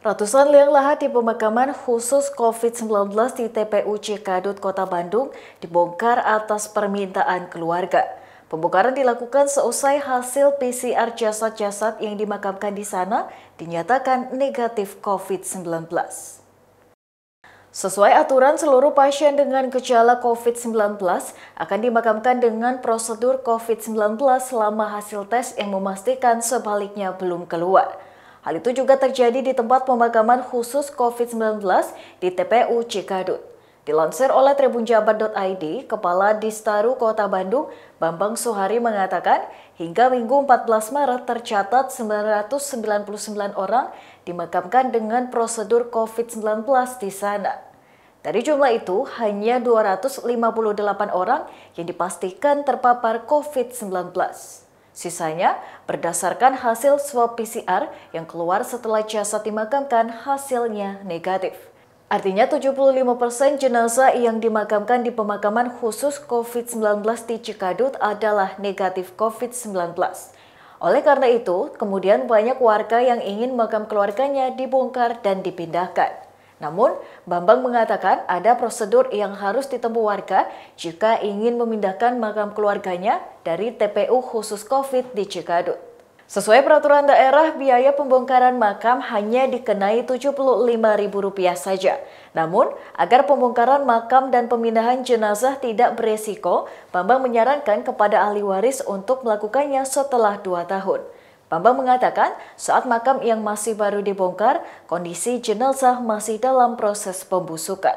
Ratusan liang lahat di pemakaman khusus COVID-19 di TPU Cikadut, Kota Bandung dibongkar atas permintaan keluarga. Pembongkaran dilakukan seusai hasil PCR jasad-jasad yang dimakamkan di sana dinyatakan negatif COVID-19. Sesuai aturan, seluruh pasien dengan gejala COVID-19 akan dimakamkan dengan prosedur COVID-19 selama hasil tes yang memastikan sebaliknya belum keluar. Hal itu juga terjadi di tempat pemakaman khusus COVID-19 di TPU Cikadut. Dilansir oleh tribunjabar.id, Kepala Distaru Kota Bandung, Bambang Suhari mengatakan, hingga Minggu 14 Maret tercatat 999 orang dimakamkan dengan prosedur COVID-19 di sana. Dari jumlah itu, hanya 258 orang yang dipastikan terpapar COVID-19. Sisanya berdasarkan hasil swab PCR yang keluar setelah jasad dimakamkan hasilnya negatif. Artinya 75% jenazah yang dimakamkan di pemakaman khusus COVID-19 di Cikadut adalah negatif COVID-19. Oleh karena itu, kemudian banyak warga yang ingin makam keluarganya dibongkar dan dipindahkan. Namun, Bambang mengatakan ada prosedur yang harus ditempuh warga jika ingin memindahkan makam keluarganya dari TPU khusus COVID di Cikadut. Sesuai peraturan daerah, biaya pembongkaran makam hanya dikenai Rp75.000 saja. Namun, agar pembongkaran makam dan pemindahan jenazah tidak beresiko, Bambang menyarankan kepada ahli waris untuk melakukannya setelah 2 tahun. Bambang mengatakan saat makam yang masih baru dibongkar, kondisi jenazah masih dalam proses pembusukan.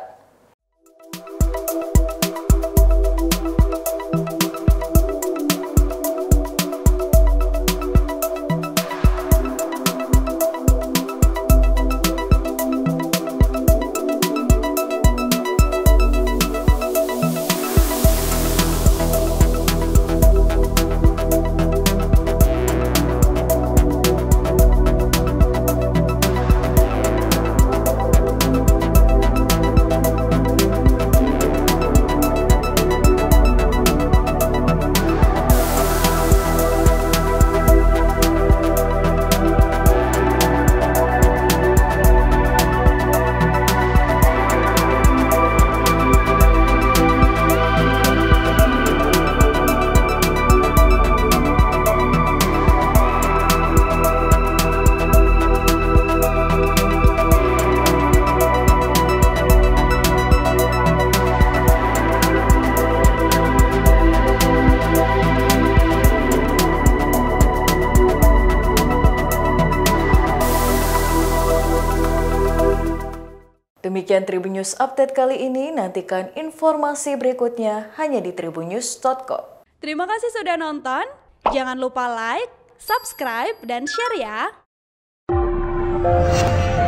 Demikian Tribun News Update kali ini, nantikan informasi berikutnya hanya di tribunnews.com. Terima kasih sudah nonton, jangan lupa like, subscribe, dan share ya!